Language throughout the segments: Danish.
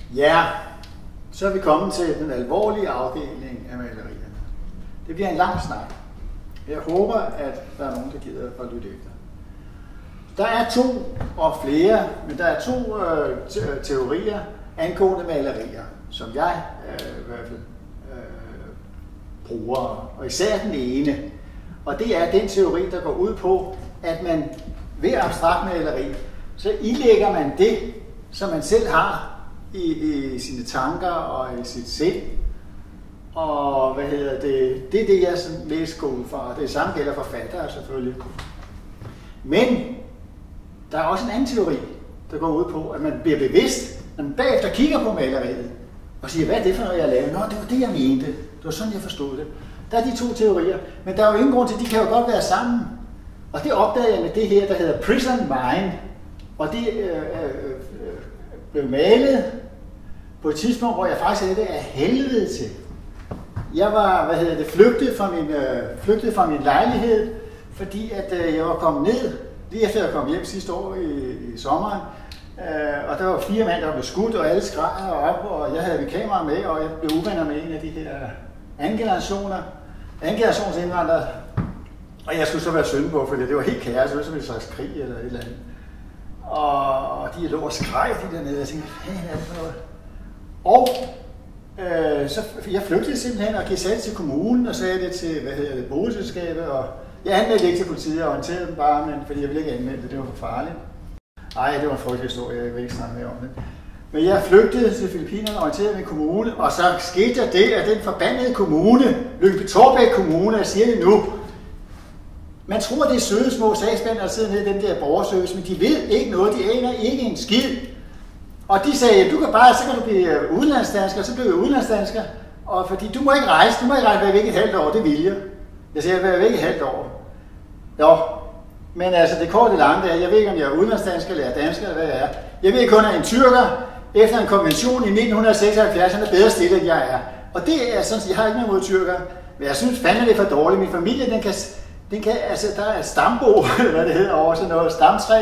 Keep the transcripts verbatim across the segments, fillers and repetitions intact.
Ja, så er vi kommet til den alvorlige afdeling af malerierne. Det bliver en lang snak. Jeg håber, at der er nogen, der gider at lytte efter. Der er to og flere, men der er to øh, te teorier angående malerier, som jeg øh, i hvert fald øh, bruger, og især den ene. Og det er den teori, der går ud på, at man ved abstrakt maleri, så ilægger man det, som man selv har i, i sine tanker og i sit sind. Og hvad hedder det? Det er det, jeg mest går ud fra. Det samme gælder forfattere selvfølgelig. Men der er også en anden teori, der går ud på, at man bliver bevidst, når man bagefter kigger på maleriet og siger, hvad er det for noget, jeg lavede? Nå, det var det, jeg mente. Det var sådan, jeg forstod det. Der er de to teorier, men der er jo ingen grund til, de kan jo godt være sammen. Og det opdagede jeg med det her, der hedder Prison Mind. Og det øh, øh, blev malet på et tidspunkt, hvor jeg faktisk havde det af helvede til. Jeg var, hvad hedder det, flygtet fra min, øh, flygtet fra min lejlighed, fordi at øh, jeg var kommet ned, lige efter jeg kom hjem sidste år i, i sommeren. Øh, og der var fire mænd, der blev skudt, og alle skreg op, og jeg havde mit kamera med, og jeg blev uvenner med en af de her anden generationer, anden generations indvandrere. Og jeg skulle så være søn på, for det var helt kaos, det var som en slags krig eller et eller andet. Og de lå og skreg de dernede, og jeg tænkte, hvad fanden er det for noget? Og øh, så jeg flygtede simpelthen og gik sagde til kommunen og sagde det til, hvad hedder det, boligselskabet, og jeg anmeldte ikke til politiet og orienterede dem bare, men, fordi jeg ville ikke anmelde det, det var for farligt. Ej, det var en frygtelig historie, jeg vil ikke snakke mere om det. Men jeg flygtede til Filippinerne og orienterede min kommune, og så skete der det, at den forbandede kommune, Lyngby-Taarbæk Kommune, jeg siger det nu, man tror, det er søde små sagsbehandlere, der sidder nede i den der borgerservice, men de ved ikke noget, de aner ikke en skid. Og de sagde, du kan bare, så kan du blive udenlandsdansker, så bliver jeg udenlandsdansker, og fordi du må ikke rejse, du må ikke rejse, være væk et halvt år, det vil jeg. Jeg siger, jeg vil være væk et halvt år. Jo, men altså det korte lange der, jeg ved ikke, om jeg er udenlandsdansker eller dansker, eller hvad jeg er. Jeg ved kun, at en tyrker, efter en konvention i nitten seksoghalvfjerds, han er bedre stillet, end jeg er. Og det er sådan, jeg har ikke noget mod tyrker, men jeg synes fandme, det er for dårligt. Min familie, den kan, den kan altså, der er et stambo, hvad det hedder over, sådan noget stamtræ.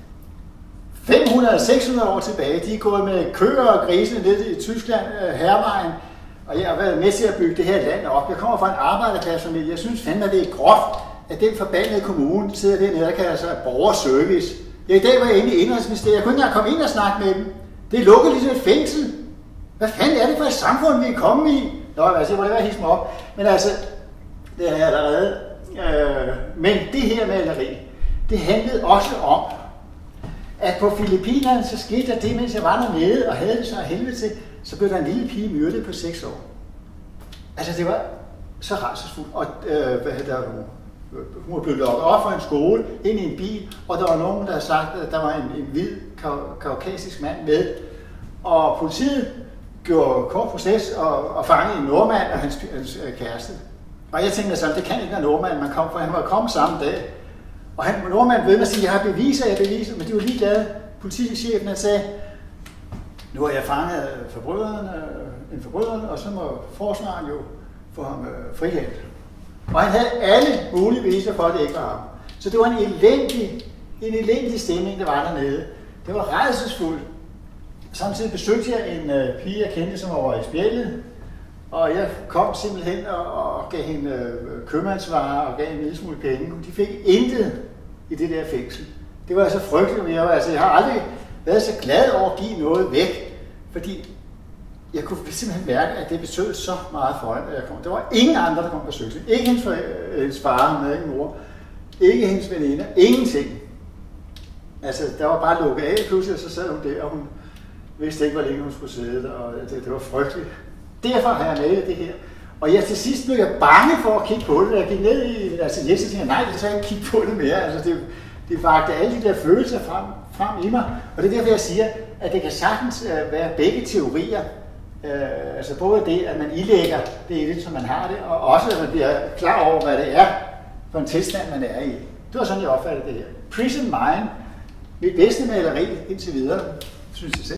fem hundrede til seks hundrede år tilbage, de er gået med køer og grise ned i Tyskland, Hærvejen, og jeg har været med til at bygge det her land op. Jeg kommer fra en arbejderklassefamilie. Jeg synes fandme, at det er groft, at den forbandede kommune sidder dernede og kalder sig borgerservice. Ja, i dag var jeg inde i Indrigsministeriet. Jeg kunne ikke engang komme ind og snakke med dem. Det er lukket ligesom et fængsel. Hvad fanden er det for et samfund, vi er kommet i? Nå, altså, jeg må det være hisse mig op. Men altså, det er jeg allerede. Øh, men det her maleri, det handlede også om, at på Filippinerne, så skete der det, mens jeg var dernede og havde det så helvede til, så blev der en lille pige myrdet på seks år. Altså, det var så rædselsfuldt. Og øh, hvad hedder det? Hun var blevet lukket op fra en skole, ind i en bil, og der var nogen, der havde sagt, at der var en, en hvid kaukasisk mand med. Og politiet gjorde kort proces og, og fangede en nordmand og hans, hans kæreste. Og jeg tænkte sådan, det kan ikke være nordmand, man kom, for han var kommet samme dag. Og han, nordmanden ved mig at sige, jeg har beviser, jeg har beviser, men de var ligeglade. Politichefen han sagde, nu har jeg fanget forbryderen, en forbryder, og så må forsvaren jo få ham frikendt. Og han havde alle mulige beviser for, at det ikke var ham. Så det var en elendig, en elendig stemning, der var dernede. Det var rædselsfuldt. Samtidig besøgte jeg en uh, pige, jeg kendte, som var i spjældet. Og jeg kom simpelthen og, og gav hende uh, købmandsvarer og gav hende en lille smule penge. De fik intet i det der fængsel. Det var altså frygteligt, men jeg, var, altså, jeg har aldrig været så glad over at give noget væk. Fordi jeg kunne simpelthen mærke, at det betød så meget for hende, at jeg kom. Der var ingen andre, der kom på besøg. Ikke hendes, øh, hendes far, hun havde ikke mor. Ikke hendes veninder. Ingenting. Altså, der var bare lukket af, pludselig, og så sad hun der, og hun vidste ikke, hvor længe hun skulle sidde der, og det, det var frygteligt. Derfor har jeg med det her. Og jeg til sidst blev jeg bange for at kigge på det. Jeg gik ned i, altså jeg tænkte, nej, jeg skal ikke kigge på det mere. Altså, det, det vagte alle de der følelser frem, frem i mig. Og det er derfor, jeg siger, at det kan sagtens uh, være begge teorier. Uh, altså både det, at man ilægger det i det, som man har det, og også at man bliver klar over, hvad det er for en tilstand, man er i. Det var sådan, jeg opfattede det her. Prison Mind, mit bedste maleri indtil videre, synes jeg selv.